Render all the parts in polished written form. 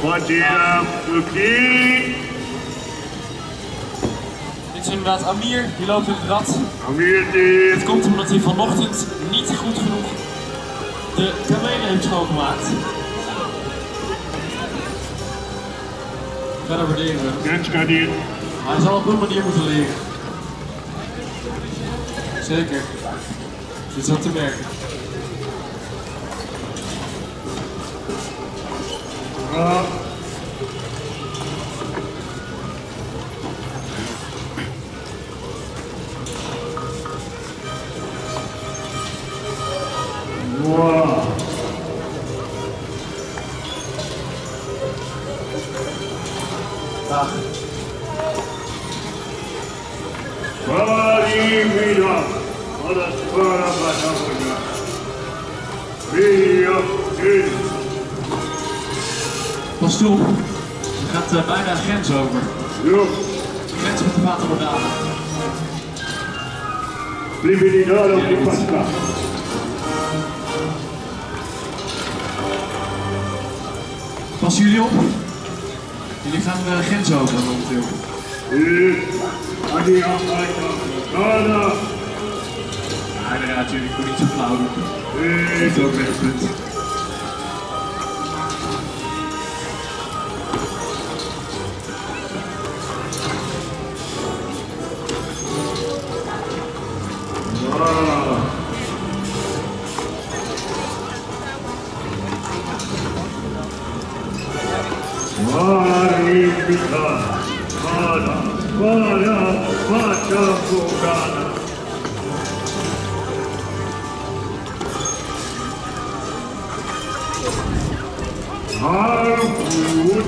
Fantira, Turkie. Dit is inderdaad Amir, die loopt in het rad. Amir dit. Het komt omdat hij vanochtend niet goed genoeg de kamelen heeft schoongemaakt. Verder waarderen we. Genska dit. Hij zal op een manier moeten leren. Zeker. Dit is ook te merken. Wow. Dag. Varimida. Alles para Batamoga. Via in. Pas toe. Je gaat bijna de grens over. Jo. De grens met de Fata Morgana. Privilegiado di Pasqua. Passen jullie op? Jullie gaan de grens over momenteel. Adi Aita. Gana. Ja, inderdaad, jullie kunnen niet zo flauw doen. Dat is ook weer een punt. Varimida. Para Batamoga. Harwood.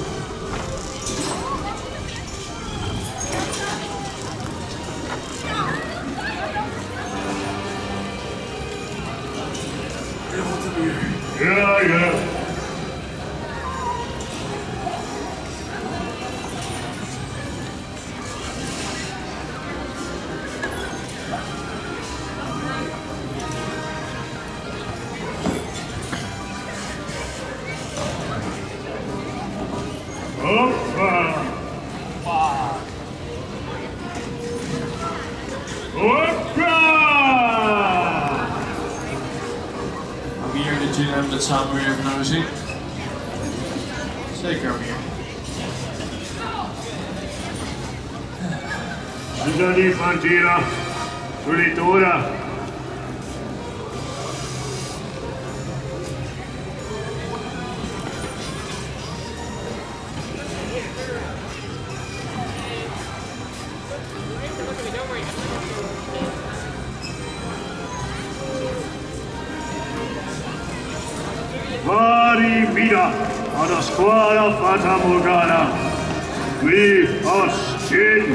Ja, ja. Hoppa! Hoppa! Amir, dat jullie hebben dat samen weer even naar de zin. Zeker, Amir. Gianni Fantira, Solitura. Varimida alla squadra Fata Morgana. Qui Austin.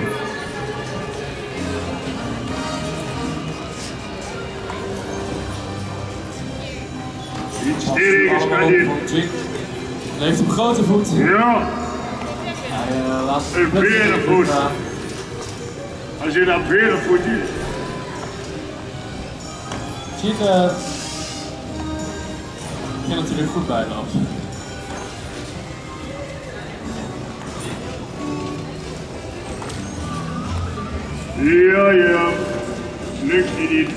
Iets sterk kan dit. Leeft op grote voet. Ja, Hij laat een berenvoet. Als je dat berenvoet is. Ziet ik ken natuurlijk goed bij loopt. Ja, ja. Lukt je niet.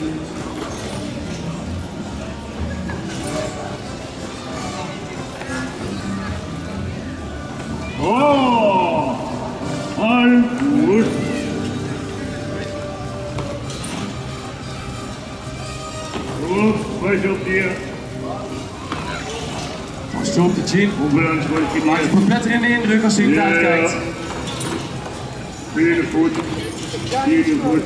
Oh! Al goed. Goed, pas op hier. Als je op de chin. Hoeveel word je Maakt een verpletterende indruk als hij in de tijd kijkt. Vierde voet. Vierde voet.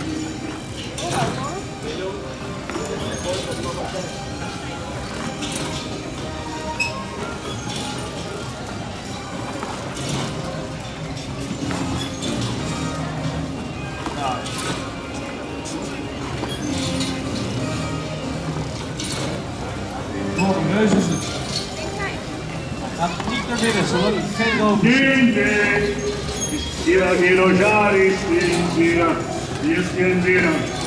Voor een neus is het. Hij gaat niet naar binnen, zodat het geen rook is. Dinde! Gira, giro, jari, gira. Gira, gira.